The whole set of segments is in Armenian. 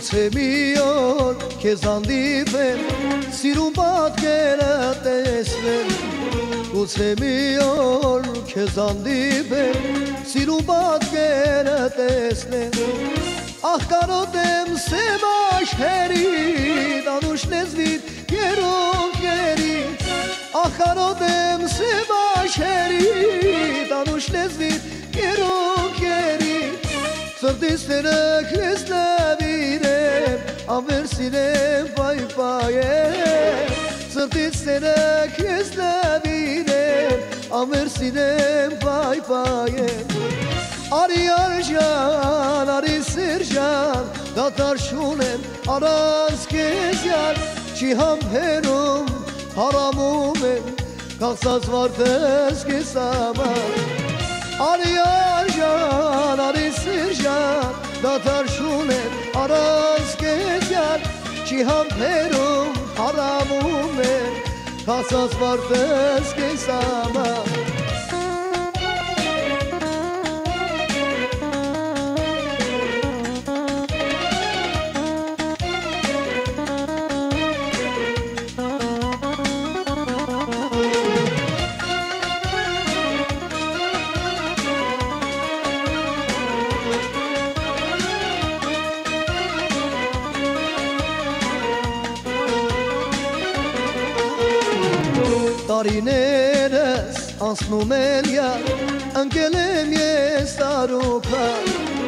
Գուցե մի օր քեզ հանդիպեմ, սիրուն պատկերը տեսնեմ, Գուցե մի օր քեզ հանդիպեմ, սիրուն պատկերը տեսնեմ, Ահ կարոտեմ սև աշխերին, անուշ լեզվիդ երոքերից, Ահ կարոտեմ սև աշխերին, անուշ լեզվիդ երոքերից, Սրտիս տերը քեզ նվիրեմ, անվեր սիրեմ պայպայեմ, Սրտիս տերը քեզ նվիրեմ, անվեր սիրեմ պայպայեմ, Արի արժան, արի սիրջան, դատար շունեմ, առանց քեզ յար, չի համբերում, հարամում եմ, կաղցած վարդես քեզ համար, Արի արժան, արի սիրջան, դատար շունեմ, առանց քեզ յար, չի համբերում, հարամում եմ, կաղցած վարդես քեզ համար, Տարիներս անցնում են յար, ընկել եմ ես տարուքար,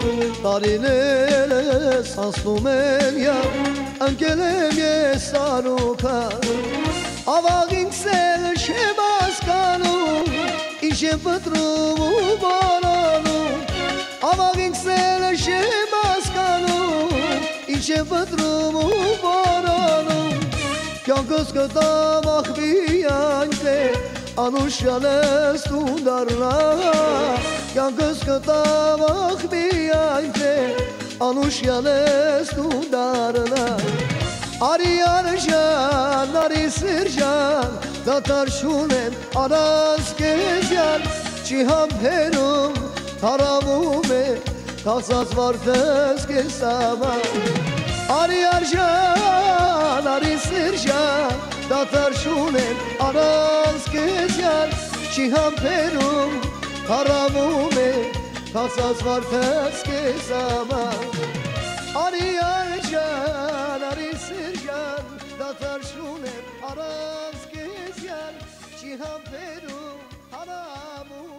Տարիներս անցնում են յար, ընկել եմ ես տարուքար, Ավաղ ինքս էլ չեմ հասկանում, ինչ եմ պտրում ու բարանում, Ավաղ ինքս էլ չեմ հասկանում, ինչ եմ պտրում ու բարանում, Կյանքս կտամ աղբի այնտեղ, անուշյալս տուն դարնա, Կյանքս կտամ աղբի այնտեղ, անուշյալս տուն դարնա, Արի արժան, արի սիրջան, դատար շունեմ, առանց քեզ յար, չի համբերում, հարամում է, կաղցած վարդես քեզ համար, Արի արժան, արի սիրջան, դատար շունեմ, առանց քեզ յար, չի համբերում, հարամում է, կաղցած վարդես քեզ համար, Արի արժան, արի սիրջան, դատար շունեմ, առանց քեզ յար, չի համբերում, հարամում